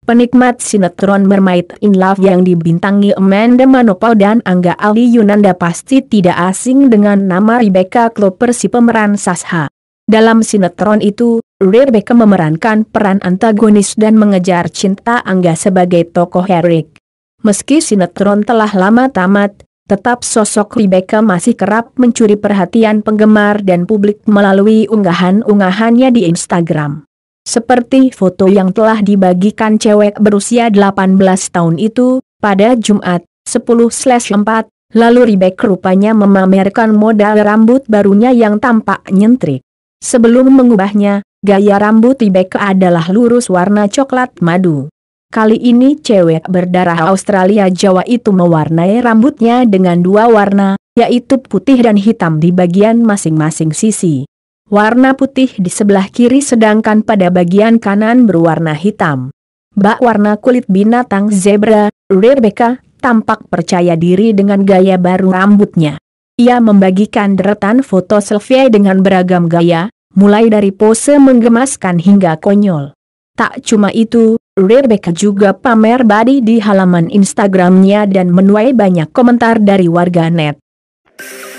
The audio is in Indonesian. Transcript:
Penikmat sinetron Mermaid in Love yang dibintangi Amanda Manopo dan Angga Ali Yunanda pasti tidak asing dengan nama Rebecca Cooper si pemeran Sasha. Dalam sinetron itu, Rebecca memerankan peran antagonis dan mengejar cinta Angga sebagai tokoh Eric. Meski sinetron telah lama tamat, tetap sosok Rebecca masih kerap mencuri perhatian penggemar dan publik melalui unggahan-unggahannya di Instagram. Seperti foto yang telah dibagikan cewek berusia 18 tahun itu, pada Jumat, 10/4, lalu Rebecca rupanya memamerkan model rambut barunya yang tampak nyentrik. Sebelum mengubahnya, gaya rambut Rebecca adalah lurus warna coklat madu. Kali ini cewek berdarah Australia Jawa itu mewarnai rambutnya dengan dua warna, yaitu putih dan hitam di bagian masing-masing sisi. Warna putih di sebelah kiri sedangkan pada bagian kanan berwarna hitam. Bak warna kulit binatang zebra, Rebecca tampak percaya diri dengan gaya baru rambutnya. Ia membagikan deretan foto selfie dengan beragam gaya, mulai dari pose menggemaskan hingga konyol. Tak cuma itu, Rebecca juga pamer body di halaman Instagramnya dan menuai banyak komentar dari warganet.